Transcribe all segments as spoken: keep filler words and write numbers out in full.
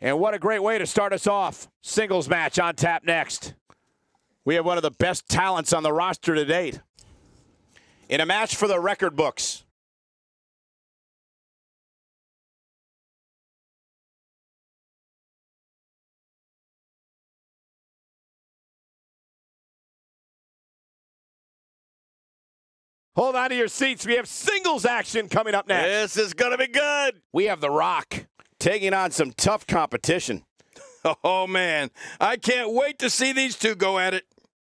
And what a great way to start us off. Singles match on tap next. We have one of the best talents on the roster to date. In a match for the record books. Hold on to your seats. We have singles action coming up next. This is going to be good. We have The Rock taking on some tough competition. Oh, man. I can't wait to see these two go at it.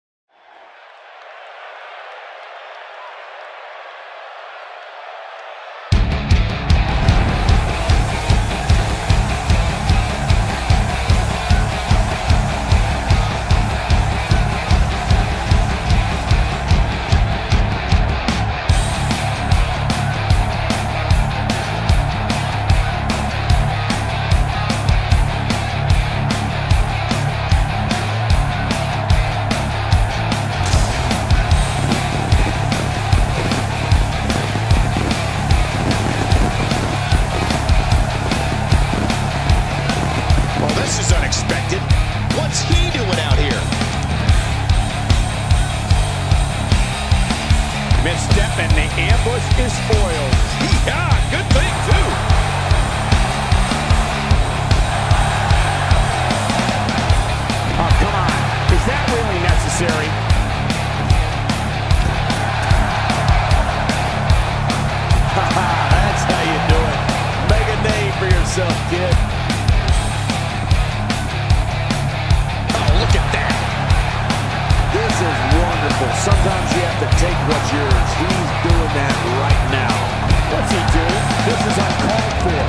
What's he doing out here? Misstep and the ambush is foiled. Yeah, good thing too. Oh, come on. Is that really necessary? That's how you do it. Make a name for yourself, kid. Sometimes you have to take what's yours. He's doing that right now. What's he doing? This is uncalled for.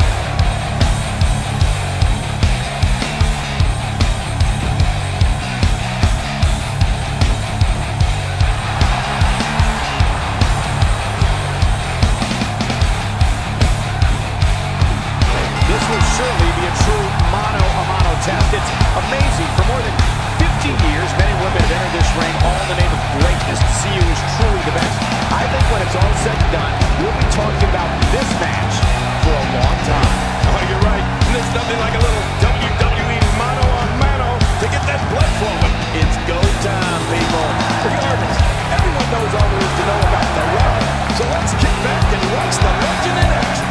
This will surely be a true mano-a-mano test. It's amazing. For more than fifteen years, men and women have entered this ring all in the name of greatness to see who is truly the best. I think when it's all said and done, we'll be talking about this match for a long time. Oh, you're right. There's nothing like a little W W E mano-a-mano to get that blood flowing. It's go time, people. Regardless, everyone knows all there is to know about The Rock, so let's kick back and watch the legend in action.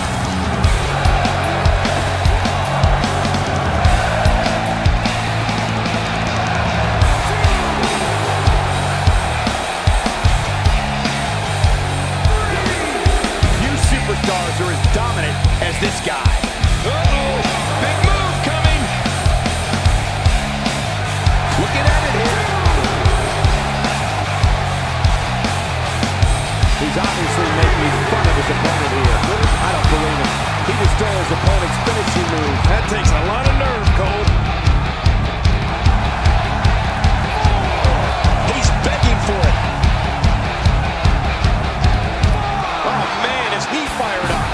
Superstars are as dominant as this guy. Uh-oh, big move coming. Looking at it here. He's obviously making fun of his opponent here. I don't believe it. He just stole his opponent's finishing move. That takes a lot of nerve, Cole. He's begging for it. He fired up.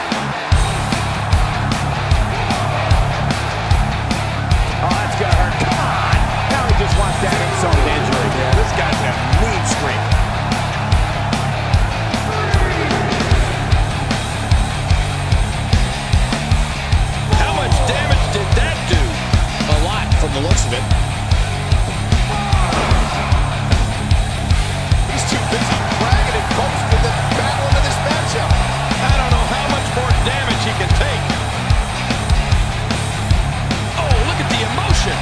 Oh, that's gonna hurt. Come on. Now he just wants that insult and injury. Yeah, this guy's a mean streak. How much damage did that do? A lot from the looks of it. He's too busy bragging and boasting the battle into this matchup. I don't know how much more damage he can take. Oh, look at the emotion.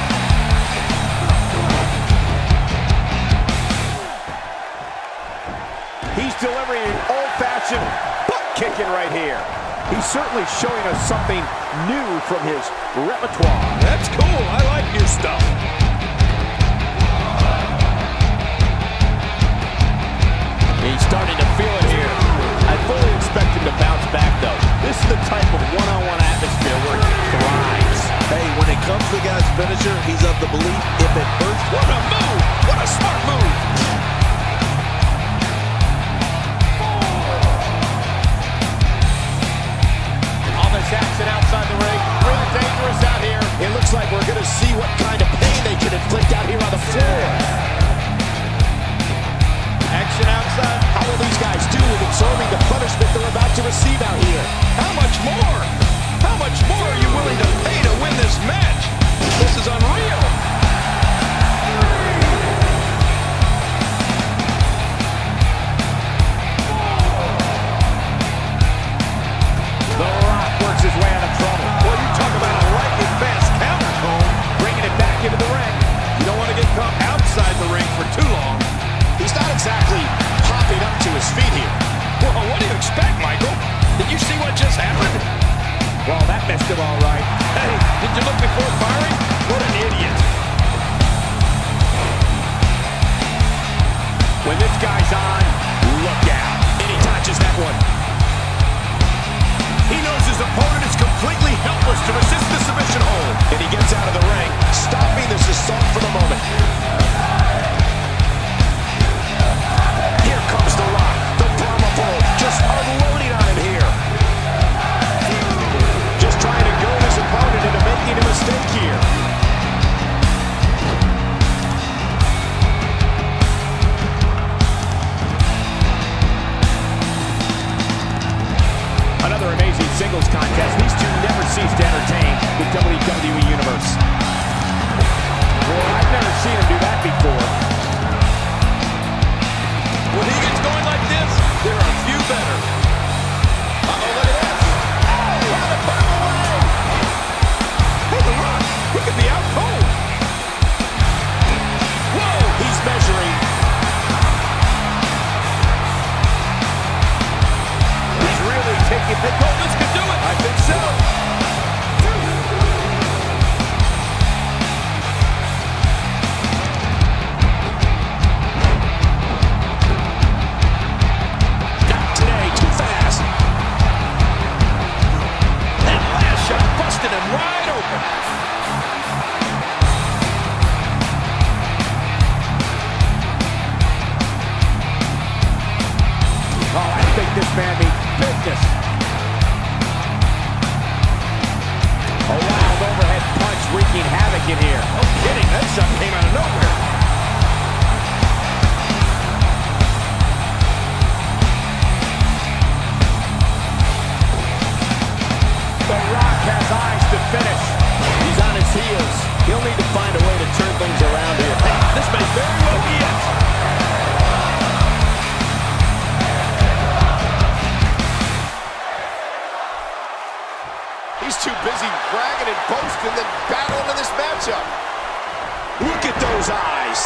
He's delivering an old-fashioned butt kicking right here. He's certainly showing us something new from his repertoire. That's cool. I like new stuff. He's starting to feel it here. I fully expect him to bounce back, though. This is the type of one-on-one atmosphere where he thrives. Hey, when it comes to the guy's finisher, he's of the belief if it hurts. What a move! What a smart move! All this action outside the ring. Really dangerous out here. It looks like we're going to see what kind of pain they can inflict out here on the floor. Action outside. How will these guys do with absorbing the punishment they're about to receive out here? How much more? How much more are you willing to pay to win this exactly popping up to his feet here. Well, what do you expect, Michael? Did you see what just happened? Well, that missed him all right. Hey, did you look before firing? What an idiot. When this guy's on, look out. And he touches that one. He knows his opponent is completely helpless to resist the submission hold. And he gets out of the ring, stopping this assault for the moment. Here comes the Rock, the Brahma Bull, just unloading on him here. Just trying to goad his opponent into making a mistake here. Another amazing singles contest. These two never cease to entertain the W W E Universe. Boy, I've never seen him do that before. When he gets going like this, there are a few better. Uh-oh, look at this. Oh, how to put him away. Hey, The Rock, he could be out cold. Whoa, he's measuring. He's really taking the Oh, this could do it. I think so. Not today, too fast. That last shot busted him wide open. Oh, I think this man means business. A wild overhead punch wreaking havoc in here. No kidding, that shot came out of nowhere. The Rock has eyes to finish. He's on his heels. He'll need to find a way to turn things around here. This may very well be it. He's too busy bragging and boasting than battling in this matchup. Look at those eyes.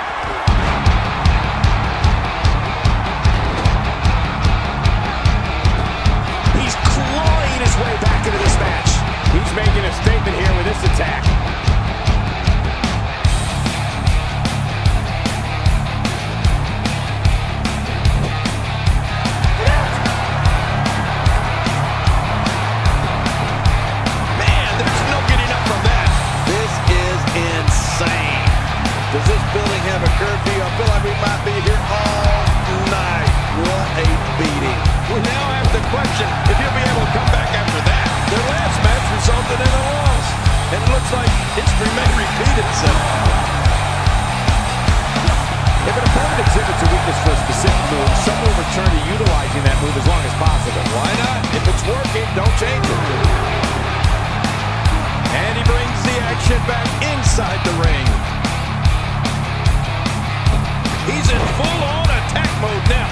He's clawing his way back into this match. He's making a statement here with this attack. Man, there's no getting up from that. This is insane. Does this building have a curfew? I feel like we might be here all night. What a beating. We now have to question if he'll be able to come back after that. Their last match resulted in a loss, and it looks like history may repeat itself. If an opponent exhibits a weakness for a specific move, some will return to utilizing that move as long as possible. Why not? If it's working, don't change it. And he brings the action back inside the ring. He's in full-on attack mode now.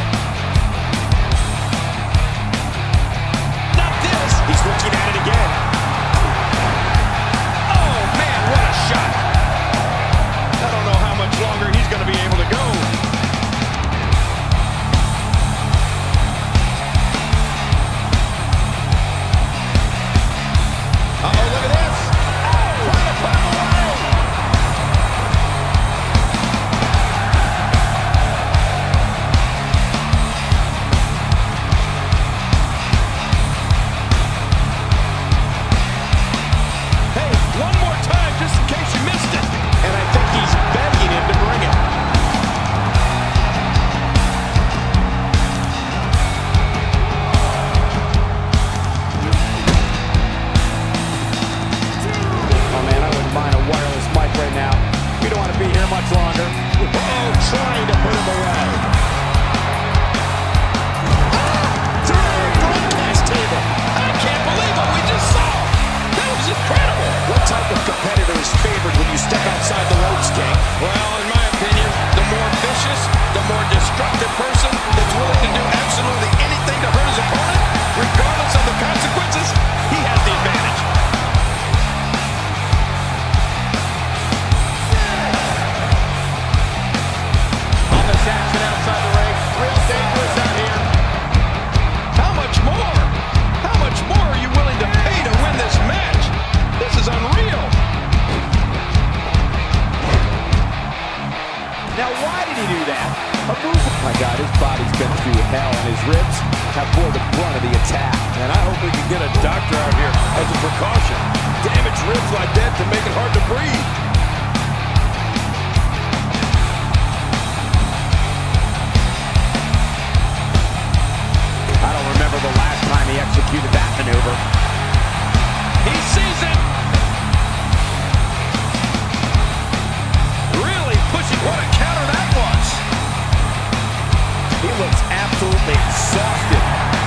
Not this. He's looking at it again. Oh, man, what a shot. I don't know how much longer he's going to be able to go. Uh-oh, look at this. Oh, what a put him away. My God, his body's been through hell, and his ribs have bore the brunt of the attack. And I hope we can get a doctor out here as a precaution. Damaged ribs like that can make it hard to breathe. I don't remember the last time he executed that maneuver. He sees it. Really pushing. What a counter that was. He looks absolutely exhausted.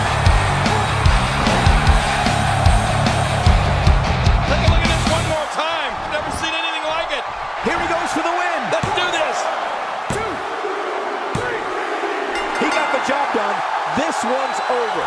Take a look at this one more time. Never seen anything like it. Here he goes for the win. Let's do this. Two, three. He got the job done. This one's over.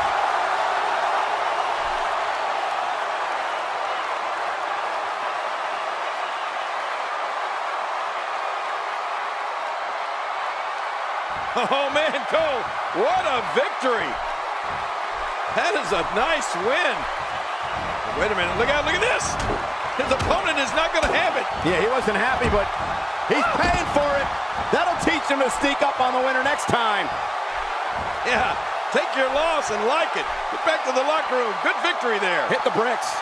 Oh, man, Cole, what a victory. That is a nice win. Wait a minute, look out, look at this. His opponent is not going to have it. Yeah, he wasn't happy, but he's paying for it. That'll teach him to sneak up on the winner next time. Yeah, take your loss and like it. Get back to the locker room. Good victory there. Hit the bricks.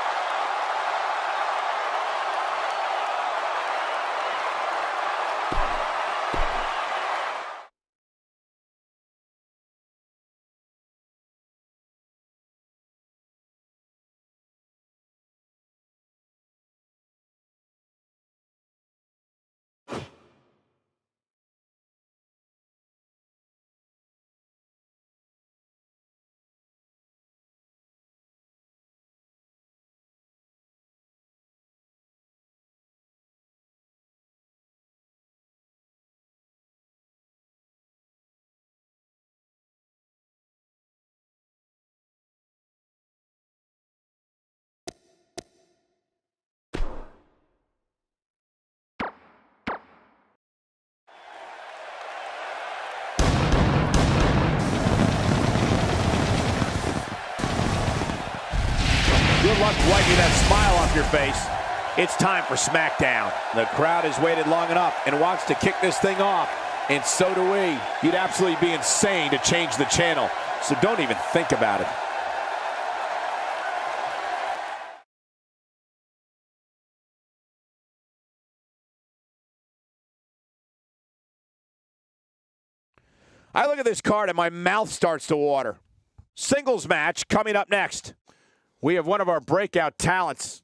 Good luck wiping that smile off your face. It's time for SmackDown. The crowd has waited long enough and wants to kick this thing off, and so do we. You'd absolutely be insane to change the channel, so don't even think about it. I look at this card and my mouth starts to water. Singles match coming up next. We have one of our breakout talents.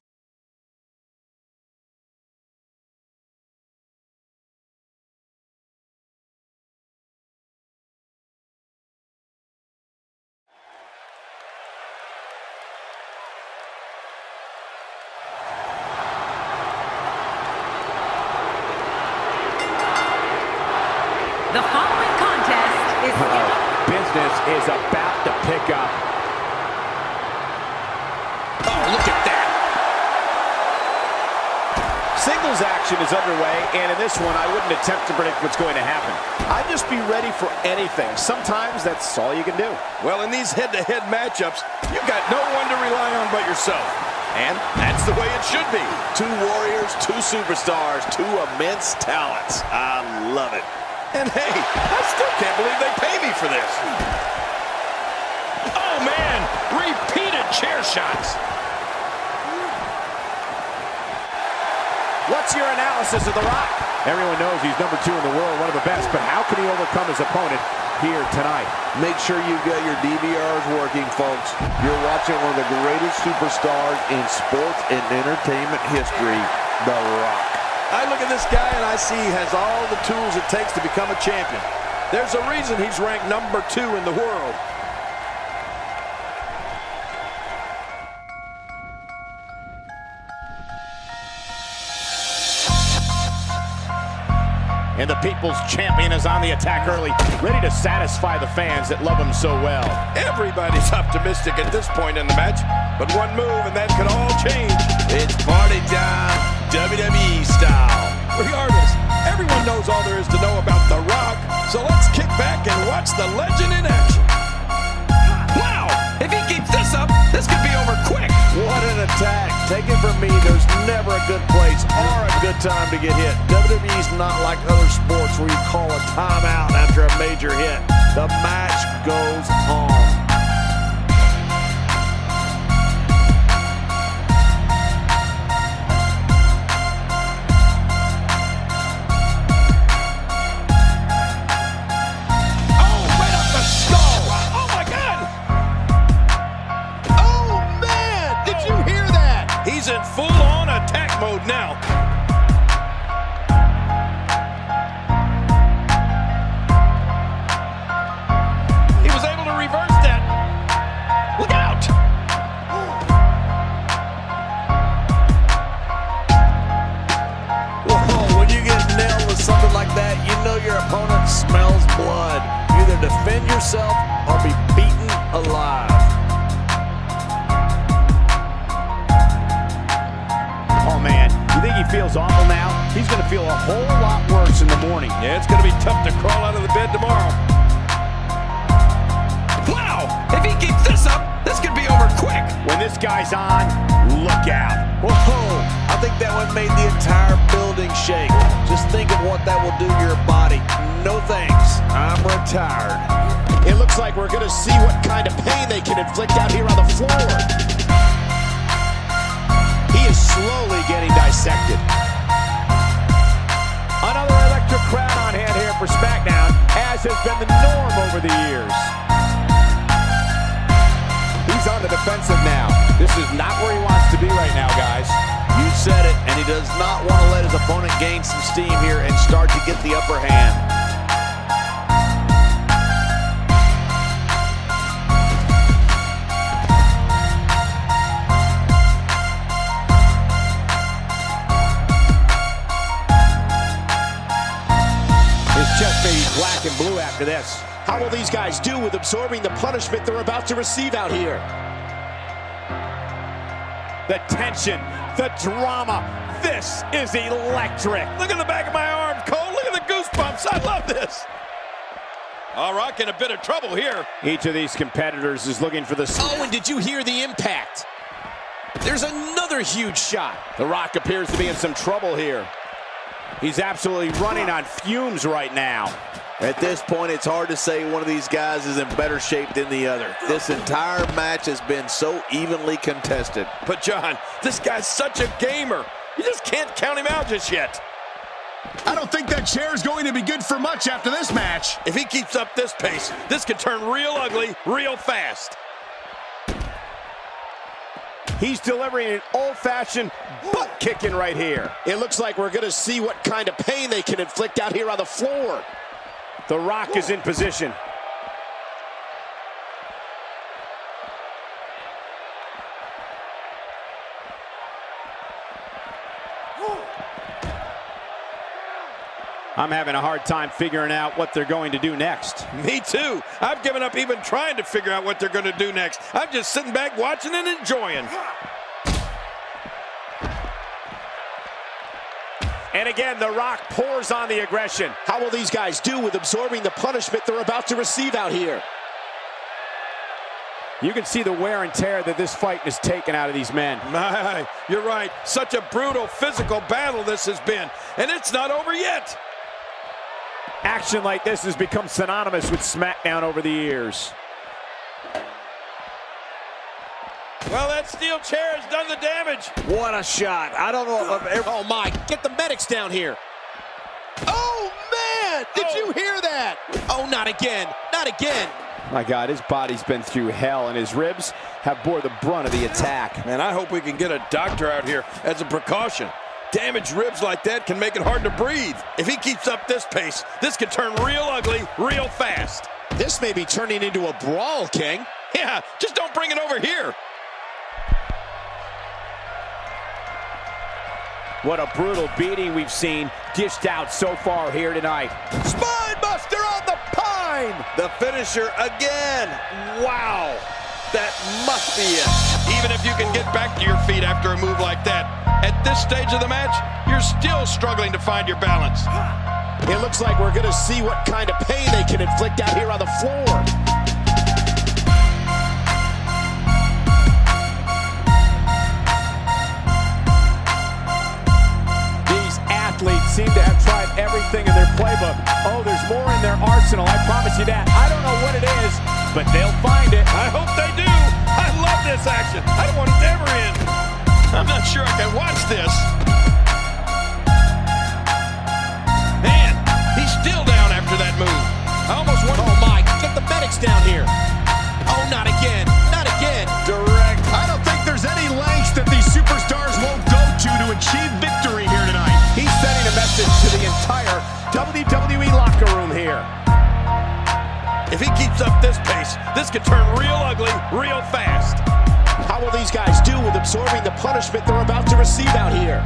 The following contest is... Uh-oh. Business is about to pick up. Oh, look at that. Singles action is underway, and in this one, I wouldn't attempt to predict what's going to happen. I'd just be ready for anything. Sometimes that's all you can do. Well, in these head-to-head matchups, you've got no one to rely on but yourself. And that's the way it should be. Two warriors, two superstars, two immense talents. I love it. And hey, I still can't believe they pay me for this. Oh, man, repeated chair shots. What's your analysis of The Rock? Everyone knows he's number two in the world, one of the best, but how can he overcome his opponent here tonight? Make sure you've got your D V Rs working, folks. You're watching one of the greatest superstars in sports and entertainment history, The Rock. I look at this guy and I see he has all the tools it takes to become a champion. There's a reason he's ranked number two in the world. And the People's Champion is on the attack early, ready to satisfy the fans that love him so well. Everybody's optimistic at this point in the match, but one move and that could all change. It's party time, W W E style. Regardless, everyone knows all there is to know about The Rock, so let's kick back and watch the legend in action. Wow! If he keeps this up, this could be over quick. What an attack. Take it from me, there's never a good place or a good time to get hit. W W E's not like other sports where you call a timeout after a major hit. The match goes on. He's in full-on attack mode now. He was able to reverse that. Look out! Whoa, when you get nailed with something like that, you know your opponent smells blood. You either defend yourself or be beaten alive. He feels awful now. He's going to feel a whole lot worse in the morning. Yeah, it's going to be tough to crawl out of the bed tomorrow. Wow! If he keeps this up, this could be over quick. When this guy's on, look out. Whoa! I think that one made the entire building shake. Just think of what that will do to your body. No thanks. I'm retired. It looks like we're going to see what kind of pain they can inflict out here on the floor. He is slowly getting dissected. Another electric crowd on hand here for SmackDown, as has been the norm over the years. He's on the defensive now. This is not where he wants to be right now, guys. You said it, and he does not want to let his opponent gain some steam here and start to get the upper hand. Just maybe black and blue after this. How will these guys do with absorbing the punishment they're about to receive out here? The tension, the drama. This is electric. Look at the back of my arm, Cole. Look at the goosebumps. I love this. All right, in a bit of trouble here. Each of these competitors is looking for the... Oh, and did you hear the impact? There's another huge shot. The Rock appears to be in some trouble here. He's absolutely running on fumes right now. At this point, it's hard to say one of these guys is in better shape than the other. This entire match has been so evenly contested. But, John, this guy's such a gamer. You just can't count him out just yet. I don't think that chair's going to be good for much after this match. If he keeps up this pace, this could turn real ugly real fast. He's delivering an old-fashioned butt kicking right here. It looks like we're going to see what kind of pain they can inflict out here on the floor. The Rock is in position. I'm having a hard time figuring out what they're going to do next. Me too. I've given up even trying to figure out what they're going to do next. I'm just sitting back watching and enjoying. And again, The Rock pours on the aggression. How will these guys do with absorbing the punishment they're about to receive out here? You can see the wear and tear that this fight has taken out of these men. My, you're right. Such a brutal physical battle this has been. And it's not over yet. Action like this has become synonymous with SmackDown over the years. Well, that steel chair has done the damage. What a shot. I don't know if I've ever... Oh, my. Get the medics down here. Oh, man! Did Oh. you hear that? Oh, not again. Not again. My God, his body's been through hell, and his ribs have bore the brunt of the attack. Man, I hope we can get a doctor out here as a precaution. Damaged ribs like that can make it hard to breathe. If he keeps up this pace, this could turn real ugly real fast. This may be turning into a brawl, King. Yeah, just don't bring it over here. What a brutal beating we've seen dished out so far here tonight. Spinebuster on the pine! The finisher again. Wow. That must be it. Even if you can get back to your feet after a move like that, at this stage of the match, you're still struggling to find your balance. It looks like we're going to see what kind of pain they can inflict out here on the floor. These personal, I promise you that. I don't know what it is, but they'll find it. I hope they do. I love this action. I don't want it to ever end. I'm not sure I can watch this. Man, he's still down after that move. I almost want... Oh, my. Get the medics down here. Oh, not again. Not again. Direct. I don't think there's any lengths that these superstars won't go to to achieve victory here tonight. He's sending a message to the entire W W E locker room here. If he keeps up this pace, this could turn real ugly real fast. How will these guys do with absorbing the punishment they're about to receive out here?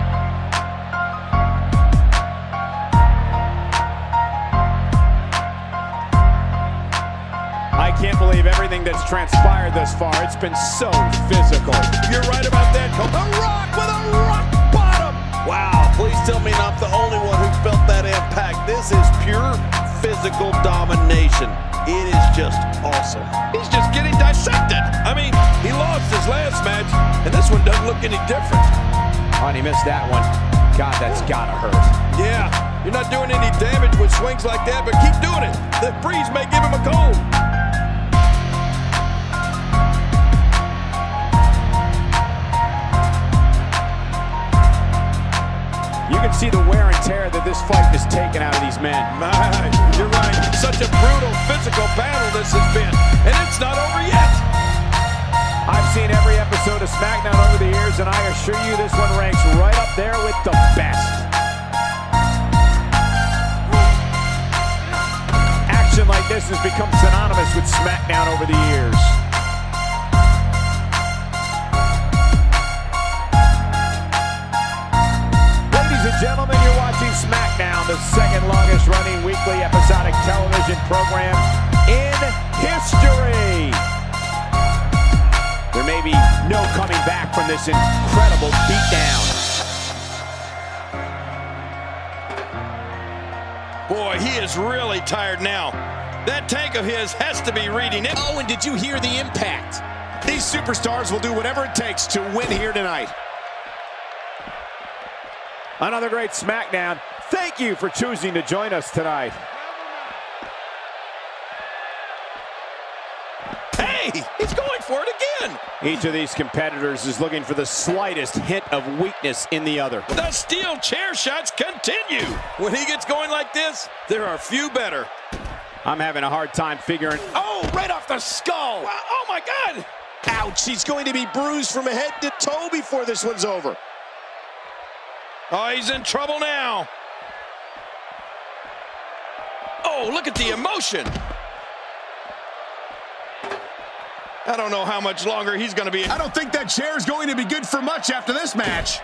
I can't believe everything that's transpired thus far. It's been so physical. You're right about that, Cole. The Rock with a rock bottom. Wow, please tell me I'm the only one who felt that impact. This is pure physical domination. It is just awesome. He's just getting dissected. I mean, he lost his last match, and this one doesn't look any different. Oh, and he missed that one. God, that's gotta hurt. Yeah, you're not doing any damage with swings like that, but keep doing it. The breeze may give him a cold. You can see the wear and tear that this fight has taken out of these men. My, you're right. Such a brutal physical battle this has been, and it's not over yet. I've seen every episode of SmackDown over the years, and I assure you this one ranks right up there with the best. Action like this has become synonymous with SmackDown over the years. Gentlemen, you're watching SmackDown, the second longest running weekly episodic television program in history. There may be no coming back from this incredible beatdown. Boy, he is really tired now. That tank of his has to be reading it. Oh, and did you hear the impact? These superstars will do whatever it takes to win here tonight. Another great SmackDown. Thank you for choosing to join us tonight. Hey, he's going for it again. Each of these competitors is looking for the slightest hint of weakness in the other. The steel chair shots continue. When he gets going like this, there are few better. I'm having a hard time figuring. Oh, right off the skull. Wow, oh, my God. Ouch, he's going to be bruised from head to toe before this one's over. Oh, he's in trouble now. Oh, look at the emotion. I don't know how much longer he's going to be. I don't think that chair is going to be good for much after this match.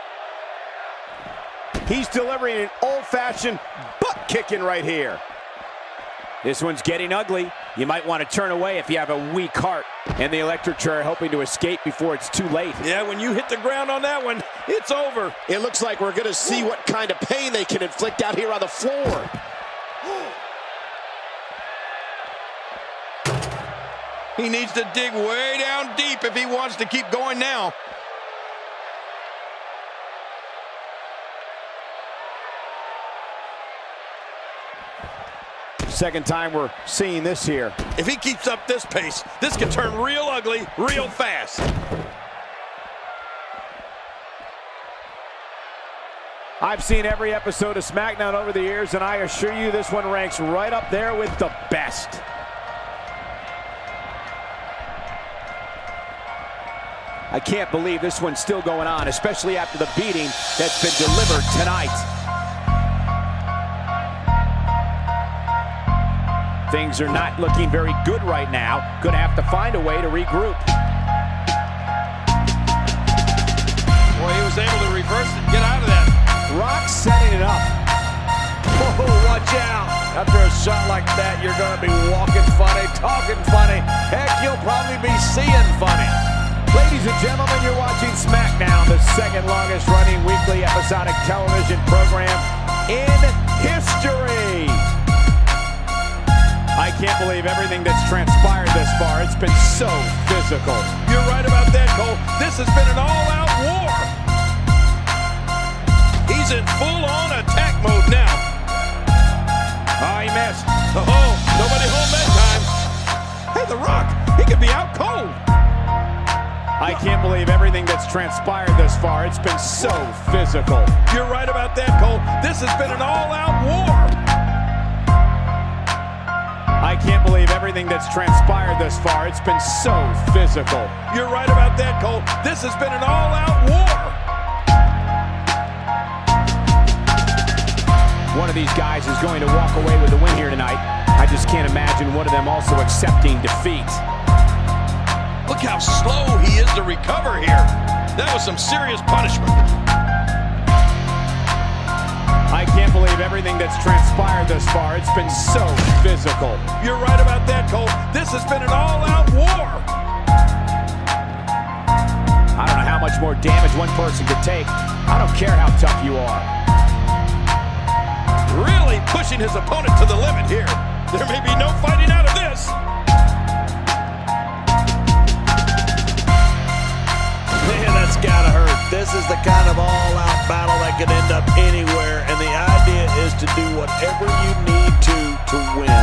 He's delivering an old-fashioned butt kicking right here. This one's getting ugly. You might want to turn away if you have a weak heart. And the electric chair hoping to escape before it's too late. Yeah, when you hit the ground on that one, it's over. It looks like we're going to see what kind of pain they can inflict out here on the floor. He needs to dig way down deep if he wants to keep going now. Second time we're seeing this here. If he keeps up this pace, this could turn real ugly real fast. I've seen every episode of SmackDown over the years, and I assure you this one ranks right up there with the best. I can't believe this one's still going on, especially after the beating that's been delivered tonight. Things are not looking very good right now. Gonna have to find a way to regroup. Boy, he was able to reverse it, get out of that. Rock setting it up. Oh, watch out. After a shot like that, you're going to be walking funny, talking funny. Heck, you'll probably be seeing funny. Ladies and gentlemen, you're watching SmackDown, the second longest running weekly episodic television program in history. I can't believe everything that's transpired this far. It's been so physical. You're right about that, Cole. This has been an all-out war. He's in full-on attack mode now. Oh, he missed. Oh, nobody home that time. Hey, The Rock, he could be out cold. I can't believe everything that's transpired thus far. It's been so physical. You're right about that, Cole. This has been an all-out war. I can't believe everything that's transpired thus far. It's been so physical. You're right about that, Cole. This has been an all-out war. One of these guys is going to walk away with the win here tonight. I just can't imagine one of them also accepting defeat. Look how slow he is to recover here. That was some serious punishment. I can't believe everything that's transpired thus far. It's been so physical. You're right about that, Cole. This has been an all-out war. I don't know how much more damage one person could take. I don't care how tough you are. Really pushing his opponent to the limit here. There may be no fighting out of this. Man, that's gotta hurt. This is the kind of all-out battle that can end up anywhere, and the idea is to do whatever you need to to win.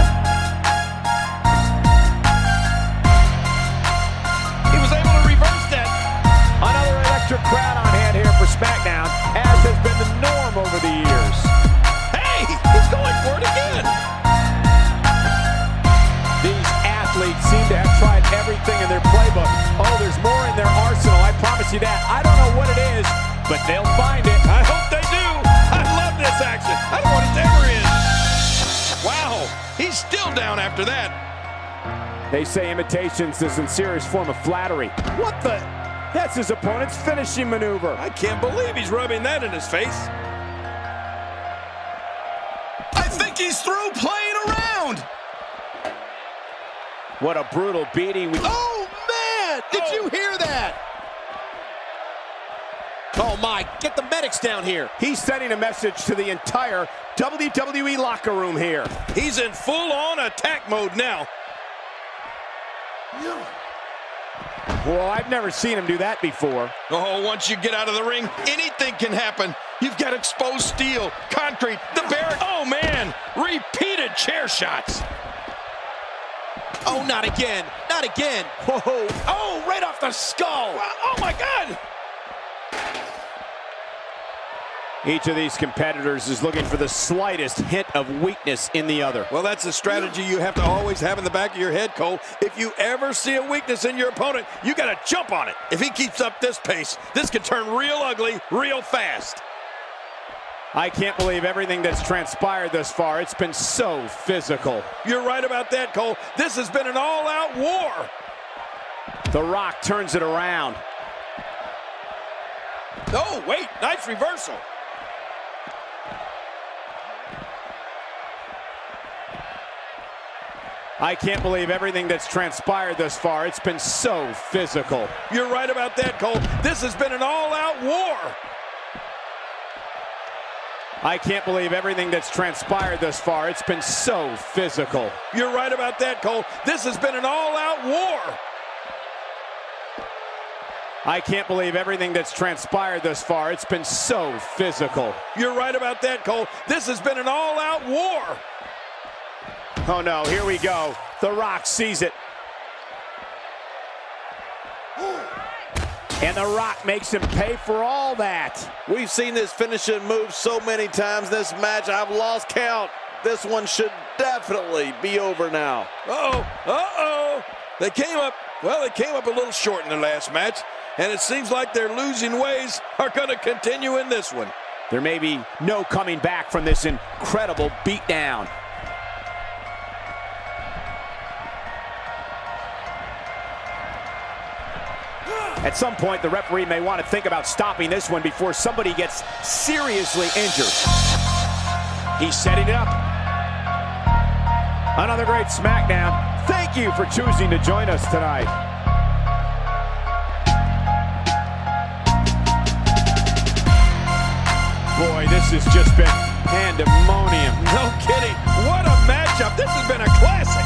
He was able to reverse that. Another electric crowd on hand here for SmackDown, as has been the norm over the years. Hey, he's going for it again. These athletes seem to have tried everything in their playbook. Oh, there's more in their arsenal, I promise you that. I don't know what it is, but they'll find it. I hope they do. I love this action. I don't want it to ever end. Wow, he's still down after that. They say imitation's the sincerest form of flattery. What the? That's his opponent's finishing maneuver. I can't believe he's rubbing that in his face. I think he's through playing around. What a brutal beating. We Oh, man! Did Oh. you hear that? Oh, my. Get the medics down here. He's sending a message to the entire W W E locker room here. He's in full-on attack mode now. Well, I've never seen him do that before. Oh, once you get out of the ring, anything can happen. You've got exposed steel, concrete, the barrier. Oh, man, repeated chair shots. Oh, not again. Not again. Whoa. Oh, right off the skull. Oh, my God. Each of these competitors is looking for the slightest hint of weakness in the other. Well, that's a strategy you have to always have in the back of your head, Cole. If you ever see a weakness in your opponent, you got to jump on it. If he keeps up this pace, this could turn real ugly real fast. I can't believe everything that's transpired thus far. It's been so physical. You're right about that, Cole. This has been an all-out war. The Rock turns it around. Oh, wait, nice reversal. I can't believe everything that's transpired thus far. It's been so physical. You're right about that, Cole. This has been an all-out war. I can't believe everything that's transpired thus far. It's been so physical. You're right about that, Cole. This has been an all-out war. I can't believe everything that's transpired thus far. It's been so physical. You're right about that, Cole. This has been an all-out war. Oh no, here we go. The Rock sees it. And The Rock makes him pay for all that. We've seen this finishing move so many times in this match, I've lost count. This one should definitely be over now. Uh-oh, uh-oh. They came up, well, they came up a little short in their last match, and it seems like their losing ways are going to continue in this one. There may be no coming back from this incredible beatdown. At some point, the referee may want to think about stopping this one before somebody gets seriously injured. He's setting it up. Another great SmackDown. Thank you for choosing to join us tonight. Boy, this has just been pandemonium. No kidding. What a matchup. This has been a classic.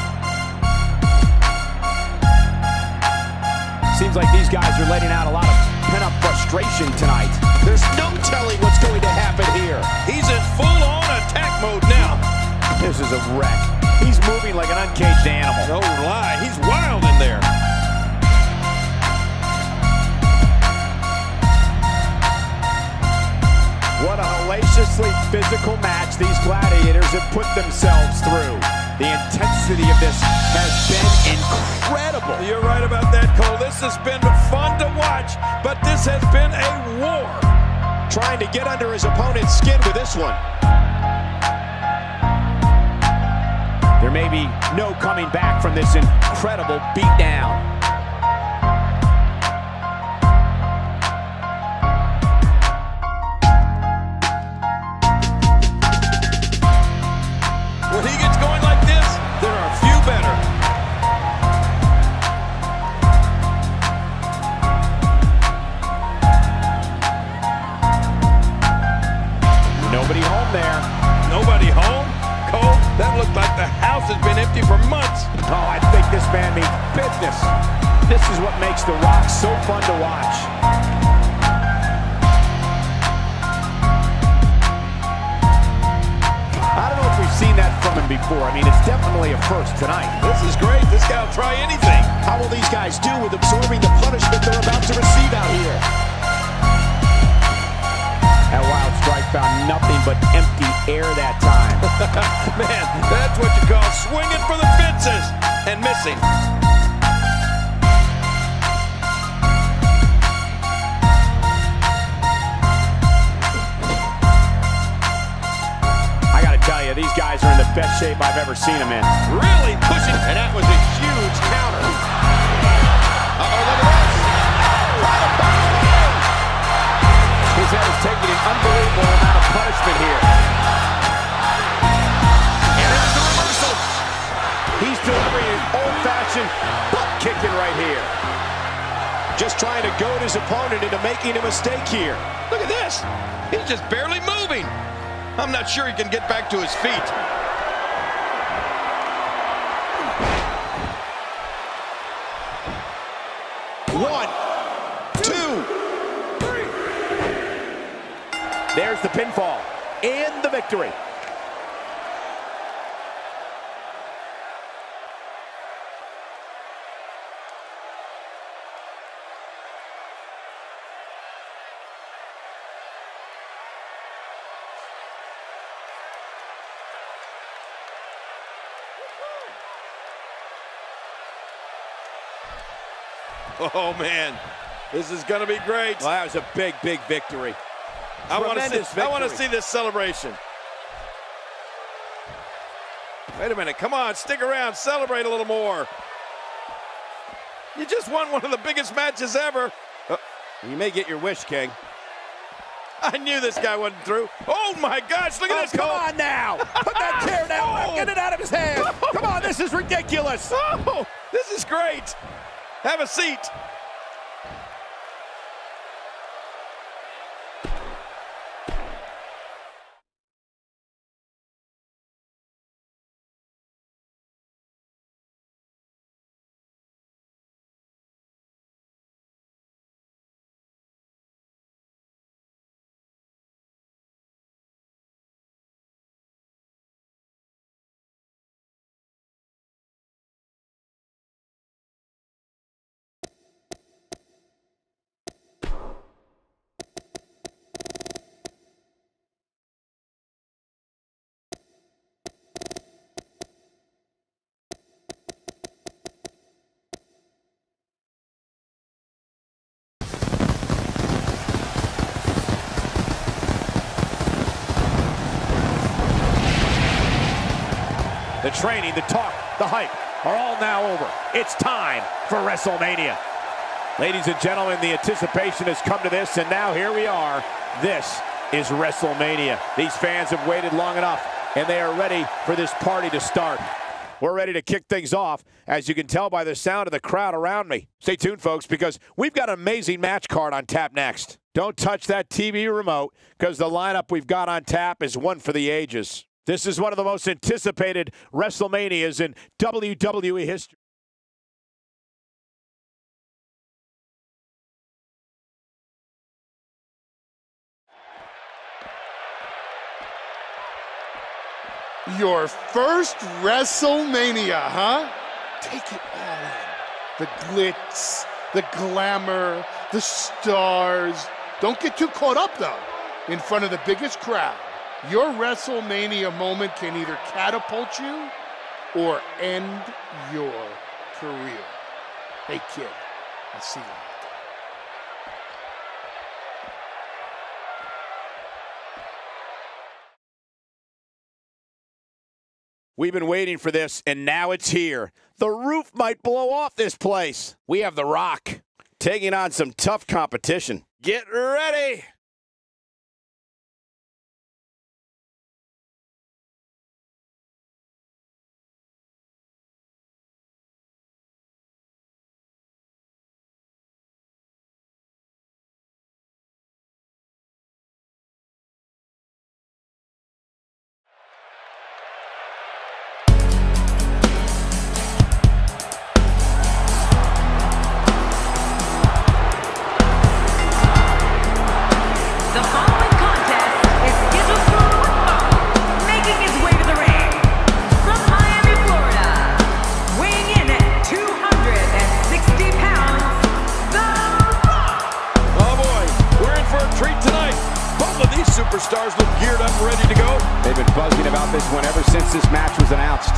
Seems like these guys are letting out a lot of pent-up frustration tonight. There's no telling what's going to happen here. He's in full-on attack mode now. Miz is a wreck. He's moving like an uncaged animal. No lie, he's wild in there. What a hellaciously physical match these gladiators have put themselves through. The intensity of this has been incredible. You're right about that, Cole. This has been fun to watch, but this has been a war. Trying to get under his opponent's skin with this one. There may be no coming back from this incredible beatdown. When he gets going like this, there are a few better. Nobody home there. Nobody home? Cole, that looked like the house has been empty for months. Oh, I think this man means business. This is what makes The Rock so fun to watch. I don't know if we've seen that from him before. I mean, it's definitely a first tonight. This is great. This guy will try anything. How will these guys do with absorbing the punishment they're about to receive out here? That wild strike found nothing but empty air that time. Man, that's what you call swinging for the fences and missing. I gotta tell you, these guys are in the best shape I've ever seen them in. Really pushing, and that was a huge counter. Uh-oh, look at this. His head is taking an unbelievable amount of punishment here. And there's the reversal. He's delivering an old-fashioned butt kicking right here. Just trying to goad his opponent into making a mistake here. Look at this. He's just barely moving. I'm not sure he can get back to his feet. One, two. There's the pinfall and the victory. Oh, man. This is going to be great. Well, that was a big, big victory. I want to Tremendous see, I want to victory. see this celebration. Wait a minute. Come on. Stick around. Celebrate a little more. You just won one of the biggest matches ever. Uh, you may get your wish, King. I knew this guy wasn't through. Oh, my gosh. Look at Oh, this. come Cole. on now. Put that chair down. Oh. Get it out of his hand. Come on, this is ridiculous. Oh, this is great. Have a seat. The training, the talk, the hype are all now over. It's time for WrestleMania. Ladies and gentlemen, the anticipation has come to this, and now here we are. This is WrestleMania. These fans have waited long enough, and they are ready for this party to start. We're ready to kick things off, as you can tell by the sound of the crowd around me. Stay tuned, folks, because we've got an amazing match card on tap next. Don't touch that T V remote, because the lineup we've got on tap is one for the ages. This is one of the most anticipated WrestleManias in W W E history. Your first WrestleMania, huh? Take it all in. The glitz, the glamour, the stars. Don't get too caught up, though, in front of the biggest crowd. Your WrestleMania moment can either catapult you or end your career. Hey, kid, I'll see you. We've been waiting for this, and now it's here. The roof might blow off this place. We have The Rock taking on some tough competition. Get ready. Superstars look geared up and ready to go. They've been buzzing about this one ever since this match was announced.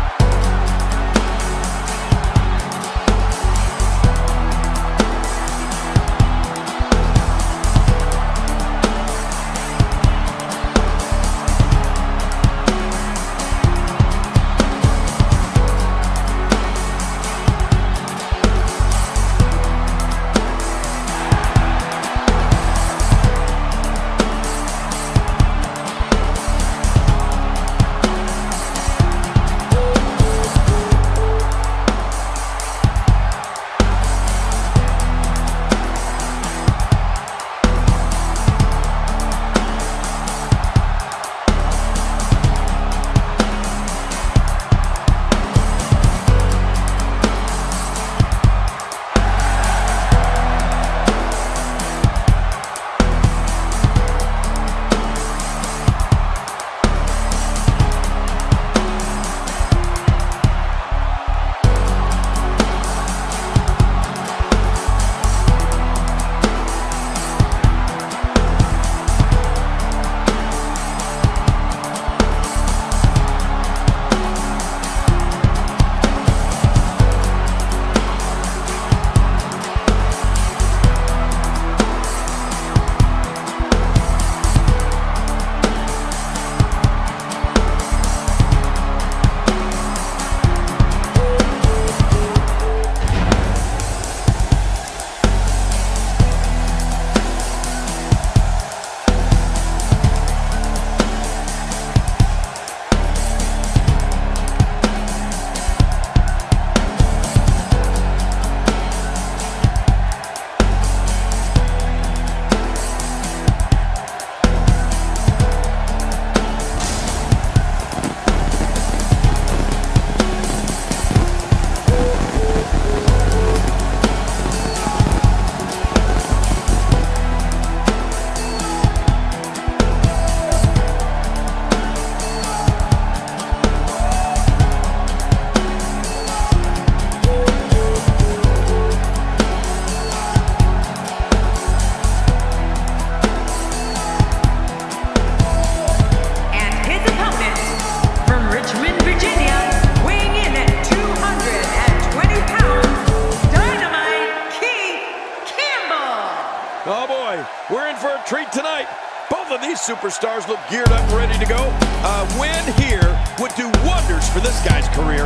Oh boy, we're in for a treat tonight. Both of these superstars look geared up and ready to go. A win here would do wonders for this guy's career.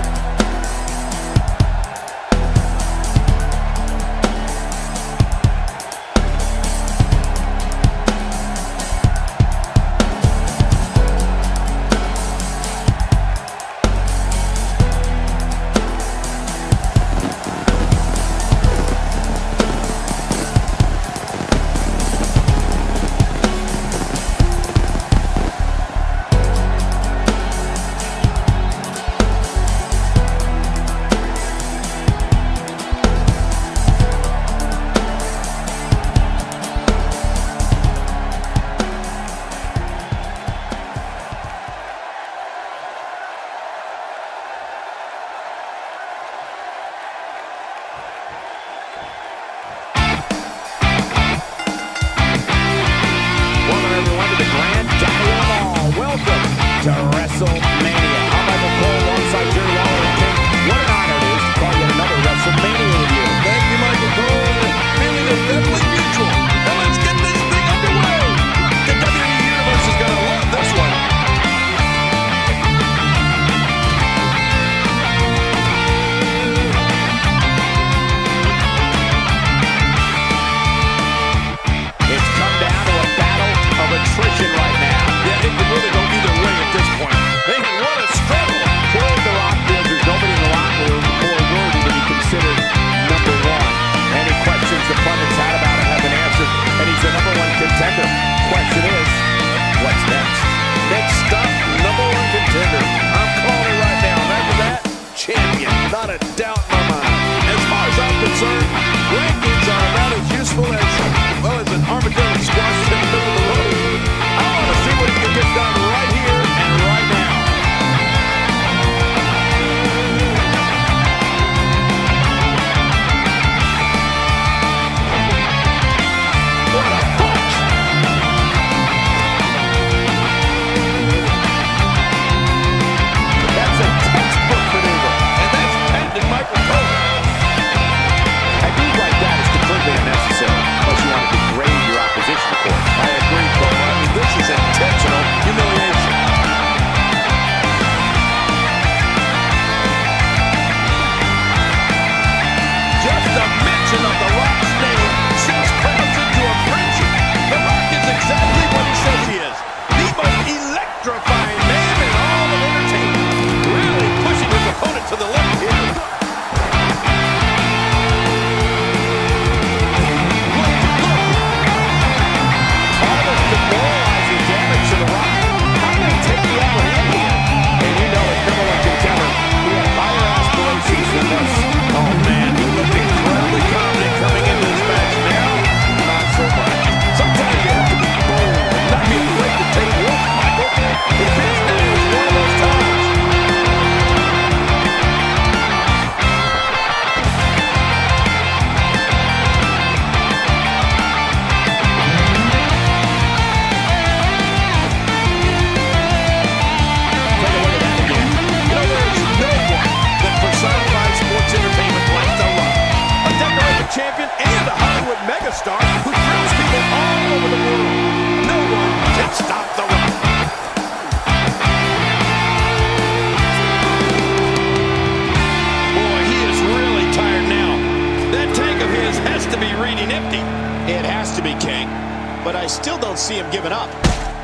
bleeding empty. It has to be, King. But I still don't see him giving up.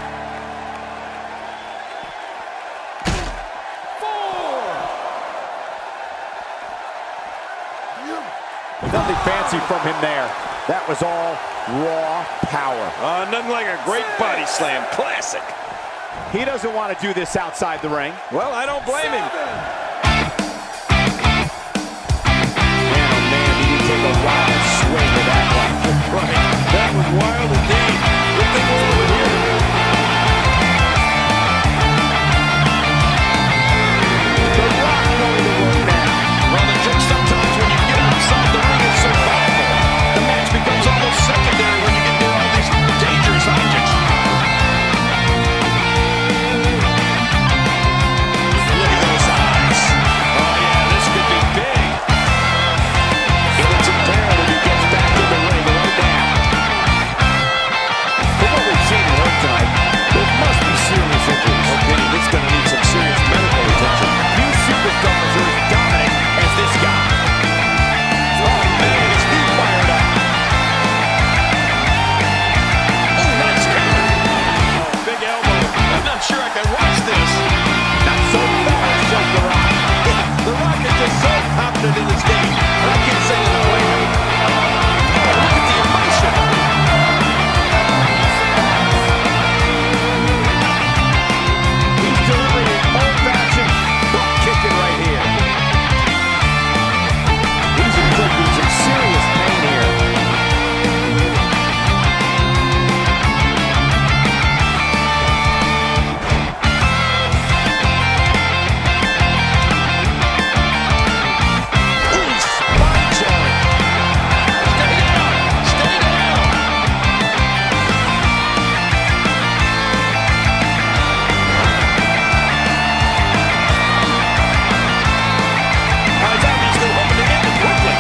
Nothing fancy from him there. That was all raw power. Uh, nothing like a great body slam. Classic. He doesn't want to do this outside the ring. Well, I don't blame him. Man, oh man, he did take a wild swing with that one. Right. That was wild indeed. Good thing we're over here. The Rock going to work now. Well, the trick sometimes when you get outside the ring is survival. The match becomes almost secondary when you get near all these dangerous objects. Look at those eyes. Oh, yeah, this could be big. It looks imperative he gets back in the ring right now. From what we've seen in ring tonight, there must be serious injuries. Okay, this is going to need some serious medical attention. Few superstars are as dominant as this guy. Oh, man, his knee fired up. Oh, nice counter. Oh, big elbow. I'm not sure I can watch this. Not so fast, says The Rock. Yeah, The Rock is just so confident in this game. And I can't say that I blame him. Oh, look at the emotion. He's delivering an old-fashioned butt kicking right here. He's inflicting some serious pain here. Ooh, spine challenge. Stay down. Stay down. Oh, he's obviously hoping to end it quickly.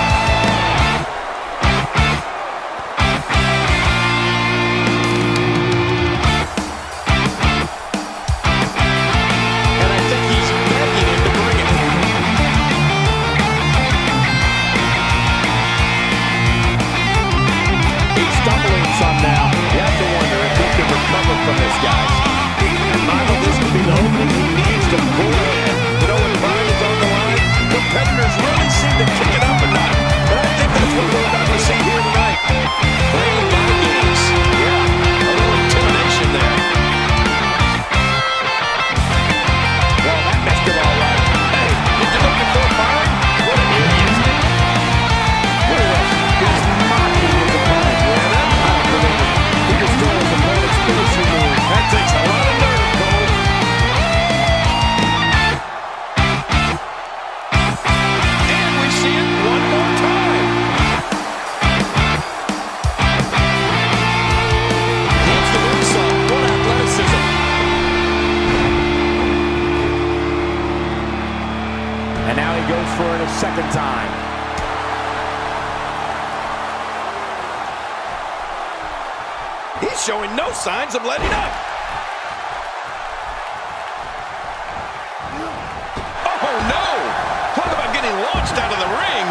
And I think he's begging him to bring it. He's stumbling some now. You have to wonder if he can recover from this, guys. And Michael, this could be the opening he needs to pull in. You know, when pride is on the line, competitors really seem to kick it up a notch. And I think that's what we're about to see here tonight. Playing mind games. Yeah, a little intimidation there. Well, that messed it all right. Hey, did you look before firing? What an idiot. Look at this. He's mocking his opponent. Yeah, that I don't believe it. He just stole his opponent's finishing move. That takes a lot of nerve, Cole. And we see it one more time. Hits the moonsault. What athleticism. And now he goes for it a second time. He's showing no signs of letting up. Oh, no. Talk about getting launched out of the ring.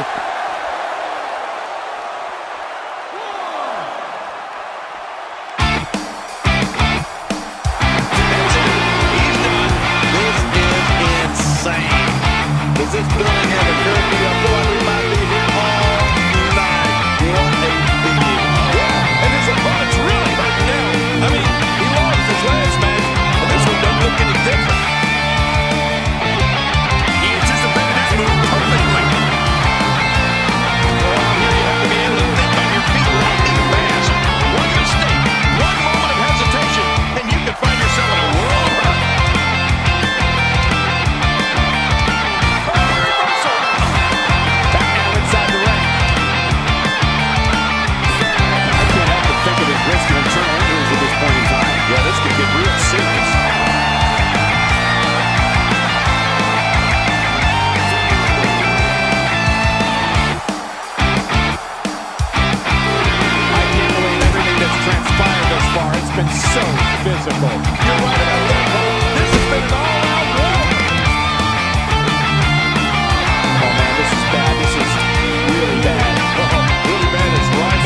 That's it. He's done. This is insane. Does this building have a curfew? I feel like we might be here all night. What a beating. Yeah, and his opponent's really hurting now. I mean, he lost his last match, but this one doesn't look any different. He anticipated this move perfectly. Well, here you have to be able to think on your feet lightning fast. One mistake, one moment of hesitation, and you can find yourself in a world of hurt. Back now inside the ring. I can't help but think of his risk of internal injuries at this point in time. Yeah, this could get real serious. I can't believe everything that's transpired thus far. It's been so physical. You're right about that, Cole. This has been an all-out war. Oh man, this is bad. This is really bad. Really bad is right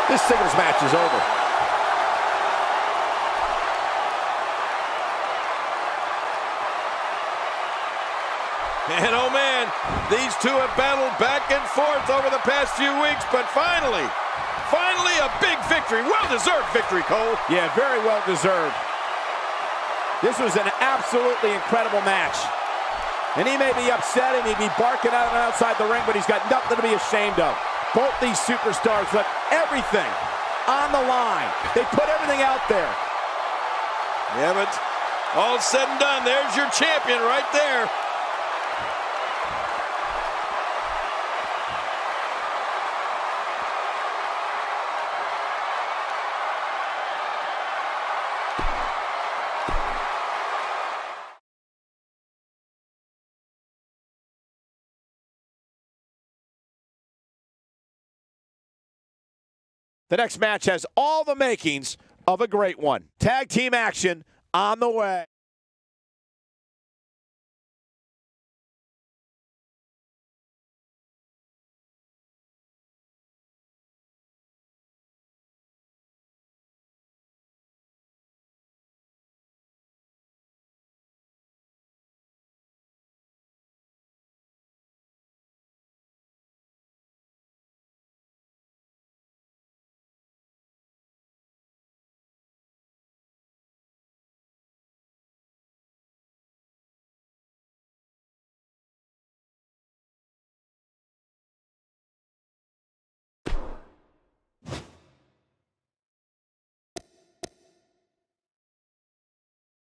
This singles match is over. And oh man, these two have battled back and forth over the past few weeks, but finally, finally a big victory. Well-deserved victory, Cole. Yeah, very well-deserved. This was an absolutely incredible match. And he may be upset and he'd be barking out and outside the ring, but he's got nothing to be ashamed of. Both these superstars left everything on the line. They put everything out there. Yeah, but all said and done, there's your champion right there. The next match has all the makings of a great one. Tag team action on the way.